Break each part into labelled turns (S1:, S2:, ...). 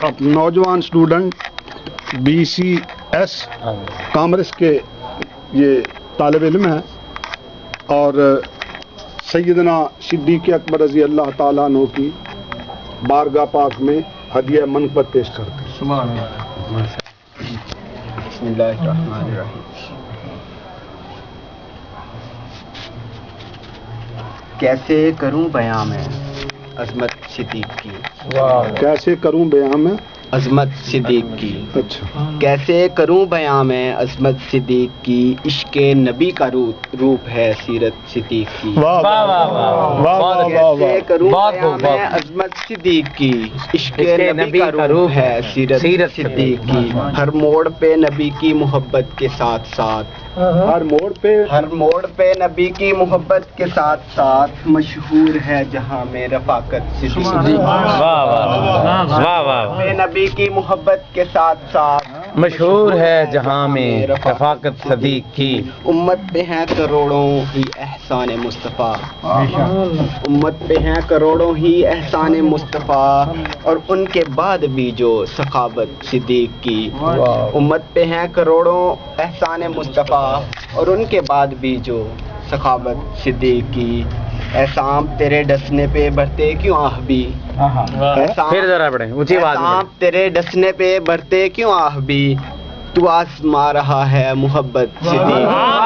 S1: نوجوان student BCS commerce کے یہ طالب علم ہیں اور سیدنا صدیق اکبر رضی اللہ تعالیٰ عنہ کی بارگاہ پاک میں ہدیہ منقبت پیش کرتے ہیں.
S2: سبحان اللہ.
S3: بسم اللہ الرحمن الرحیم. کیسے کروں بیان میں عظمت صدیق کی.
S1: کیسے کروں بیان میں
S3: عظمت صدیق کی.
S1: اچھا.
S3: کیسے کروں بیان میں عظمت صدیق کی. عشق نبی کا روپ ہے سیرت صدیق کی. کیسے کروں بیان میں عظمت صدیق کی. عشق نبی کا روپ ہے سیرت صدیق کی. ہر موڑ پہ نبی کی محبت کے ساتھ ساتھ
S1: ہر موڑ پہ
S3: نبی کی محبت کے ساتھ ساتھ مشہور ہے جہاں میں رفاقت صدیق کی. نبی کی محبت کے ساتھ ساتھ
S2: مشہور ہے جہاں میں رفاقت صدیق کی.
S3: امت پہ ہیں کروڑوں ہی احسان مصطفیٰ. امت پہ ہیں کروڑوں ہی احسان مصطفیٰ اور ان کے بعد بھی جو سخاوت صدیق کی. امت پہ ہیں کروڑوں احسان مصطفیٰ اور ان کے بعد بھی جو سخاوت صدیق کی. احسان تیرے ڈسنے پہ بھرتے کیوں آہ بھی.
S2: پھر ذرا پڑھیں اونچی آواز میں.
S3: احسان تیرے ڈسنے پہ بھرتے کیوں آہ بھی. تو آزما رہا ہے محبت صدیق.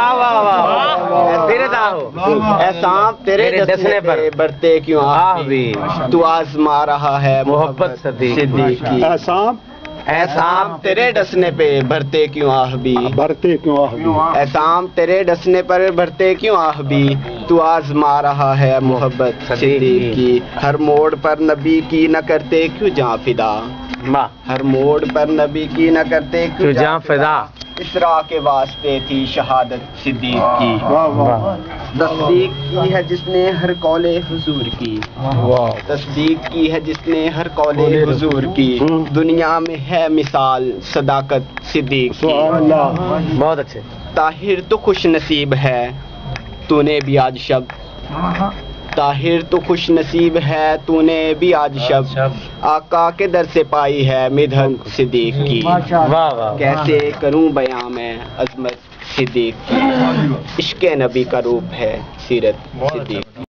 S3: احسان تیرے ڈسنے پہ بھرتے کیوں آہ بھی. تو آزما رہا ہے محبت صدیق کی. احسان تیرے ڈسنے پہ بھرتے کیوں آہ بھی. احسان تیرے ڈسنے پر بھرتے کیوں آہ بھی. تو آزما رہا ہے محبت صدیق کی. ہر موڑ پر نبی کی نہ کرتے کیوں جاں فدا. ہر موڑ پر نبی کی نہ کرتے کیوں جاں فدا. اسرا کے واسطے تھی شہادت صدیق کی. تصدیق کی ہے جس نے ہر قول حضور کی. تصدیق کی ہے جس نے ہر قول حضور کی. دنیا میں ہے مثال صداقت صدیق کی.
S2: بہت اچھے.
S3: طاہر تو خوش نصیب ہے تو نے بھی آج شب. طاہر تو خوش نصیب ہے تو نے بھی آج شب. آقا کے در سے پائی ہے مدحت صدیق کی. کیسے کروں بیان میں عظمت صدیق کی. عشق نبی کا روپ ہے سیرت صدیق.